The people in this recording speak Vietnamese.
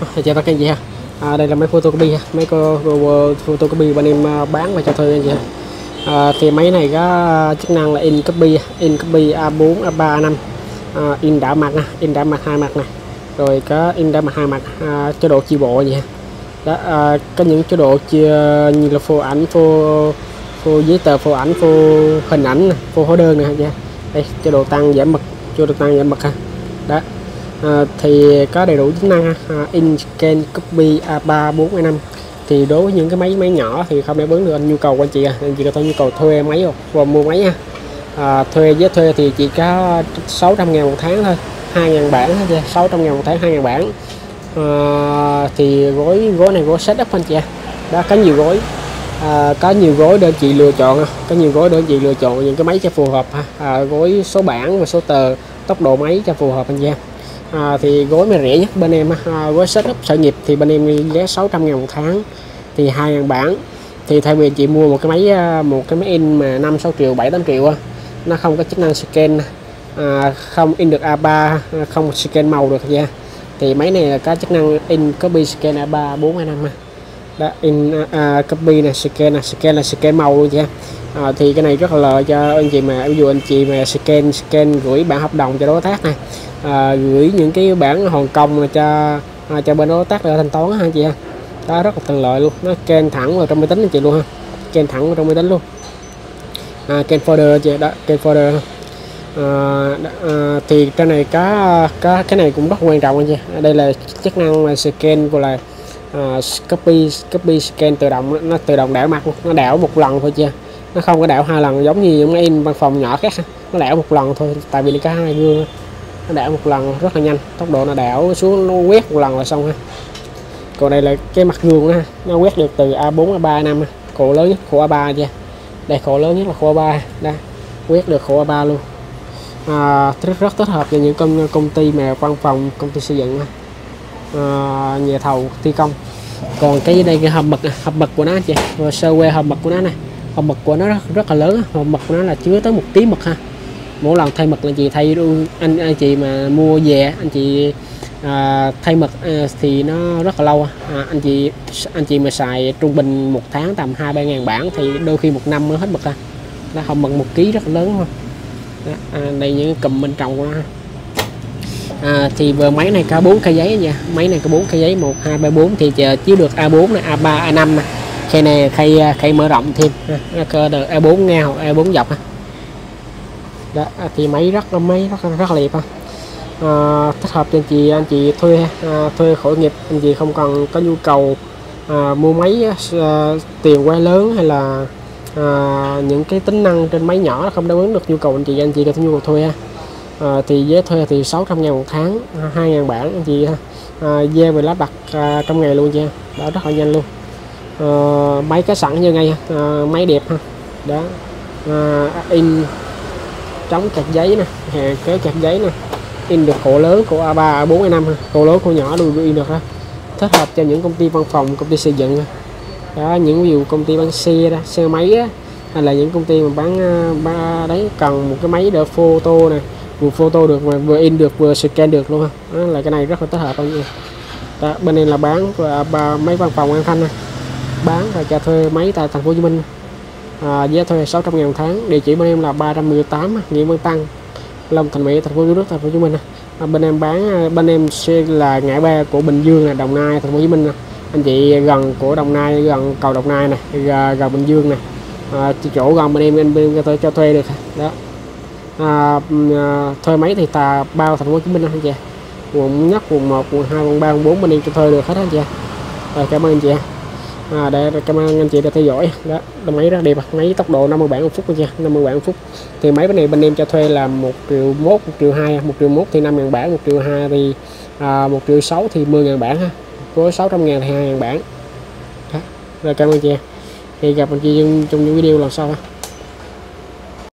Chào tất cả anh chị ha. Đây là máy photocopy ha, máy photocopy bên em bán và cho thuê anh chị ha. Thì máy này có chức năng là in copy A4, A3, A5, in đảo mặt nè, in đảo mặt hai mặt này, rồi có in đảo mặt hai mặt, chế độ chi bộ vậy ha. Đó, có những chế độ chia như là phô ảnh, phô giấy tờ, phô ảnh, phô hình ảnh, phô hóa đơn nè. Đây chế độ tăng giảm mực, chế độ tăng giảm mực ha. Đó. Thì có đầy đủ chức năng in, scan, copy A3, A4, A5. Thì đối với những cái máy nhỏ thì không đáp ứng được nhu cầu của anh chị anh chị có thể nhu cầu thuê máy hoặc mua máy ha. Thuê thì chỉ có 600.000 một tháng thôi, 2.000 bản thôi, 600.000 một tháng, 2.000 bản. Thì gói này gói setup anh chị đó, có nhiều gói, có nhiều gói để anh chị lựa chọn, có nhiều gói để anh chị lựa chọn những cái máy cho phù hợp gói số bản và số tờ, tốc độ máy cho phù hợp anh chị thì gói mà rẻ nhất bên em gói setup sở nghiệp thì bên em giá 600.000 một tháng, thì 2.000 bản. Thì thay vì chị mua một cái máy in mà 5-6 triệu, 7-8 triệu nó không có chức năng scan, không in được A3, không scan màu được nha. Thì máy này là có chức năng in, copy, scan A3, A4, A5 đó, in copy là scan là scan màu luôn nha. Thì cái này rất là lợi cho anh chị mà ví dụ anh chị mà scan gửi bản hợp đồng cho đối tác này, gửi những cái bản hoàn công cho bên đối tác để thanh toán ha anh chị ha. Đó, rất là tiện lợi luôn, nó scan thẳng vào trong máy tính anh chị luôn ha, scan thẳng vào trong máy tính luôn. Scan folder chị đó, scan folder. Thì cái này có cái này cũng rất quan trọng anh chị. Đây là chức năng mà scan gọi là copy scan tự động, nó tự động đảo mặt luôn, nó đảo một lần thôi chưa, nó không có đảo 2 lần giống như những máy in văn phòng nhỏ khác, nó đảo một lần thôi, tại vì nó có 2 gương, nó đảo một lần rất là nhanh, tốc độ nó đảo xuống nó quét một lần là xong ha. Còn đây là cái mặt gương ha, nó quét được từ A4, A3, A5, khổ lớn nhất khổ A3 chưa, đây khổ lớn nhất là khổ A3 đây, quét được khổ A3 luôn. Rất thích hợp cho những công ty mà văn phòng, công ty xây dựng, nhà thầu thi công. Còn cái đây cái hộp mực của nó chị, sơ que hộp mực của nó này, hộp mực của nó rất là lớn, hộp mực của nó là chứa tới 1 tí mực ha. Mỗi lần thay mực là chị thay luôn, anh chị mà mua về anh chị thay mực thì nó rất là lâu. Anh chị mà xài trung bình 1 tháng tầm 2-3 ngàn bản thì đôi khi 1 năm mới hết mực ha. Đó, hộp mực 1 ký rất là lớn thôi. Đây những cụm bên trong của nó. Thì vừa máy này có 4 cây giấy nha, máy này có 4 cây giấy 1, 2, 3, 4 thì chứa được A4 này, A3, A5 này. Khay này khay mở rộng thêm, cơ được A4 ngang hoặc A4 dọc. Đó, thì máy rất là đẹp ha. Thích hợp cho anh chị thuê khởi nghiệp, anh chị không cần có nhu cầu mua máy tiền quá lớn hay là những cái tính năng trên máy nhỏ không đáp ứng được nhu cầu anh chị có nhu cầu thuê ha. Thì giá thuê thì 600.000 một tháng, 2.000 bản anh chị về lắp đặt trong ngày luôn nha. Đó, rất là nhanh luôn. Máy có sẵn như ngay máy đẹp ha. Đó, in chống kẹt giấy nè, kéo kẹt giấy nè, in được khổ lớn của A3, A4, A5 ha. Khổ lớn, khổ nhỏ đều in được đó. Thích hợp cho những công ty văn phòng, công ty xây dựng đó, những ví dụ công ty bán xe đó, xe máy á, hay là những công ty mà bán đấy cần một cái máy để photo này, vừa photo được mà vừa in được vừa scan được luôn ha. Đó là cái này rất là thích hợp anh. Đó, bên em là bán máy văn phòng An Thanh này, bán và cho thuê máy tại thành phố Hồ Chí Minh. Giá thuê 600.000 một tháng. Địa chỉ bên em là 318 Nguyễn Văn Tăng, Long Thành Mỹ, thành phố Thủ Đức, thành phố Hồ Chí Minh. Bên em bên em sẽ là ngã ba của Bình Dương là Đồng Nai, thành phố Hồ Chí Minh. Anh chị gần của Đồng Nai, gần cầu Đồng Nai này, gần Bình Dương này, chỗ gần bên em có thể cho thuê được đó. Thuê máy thì bao thành phố Hồ Chí Minh anh chị, quận nhất, quận 1, quận 2, quận 3, quận 4 bên em cho thuê được hết anh chị. Rồi, cảm ơn anh chị. Để cảm ơn anh chị đã theo dõi. Đó, máy rất đẹp, máy tốc độ 50 bản một phút anh chị, 50 bản một phút. Thì máy bên này bên em cho thuê là 1 triệu 1, 1 triệu 2, 1 triệu 1 thì 5.000 bản, 1 triệu 2 thì 1 triệu 6 thì 10.000 bản ha. Với 600.000 thì 2.000 bản. Đó. Rồi, cảm ơn chị. Thì gặp anh chị trong những video lần sau ha.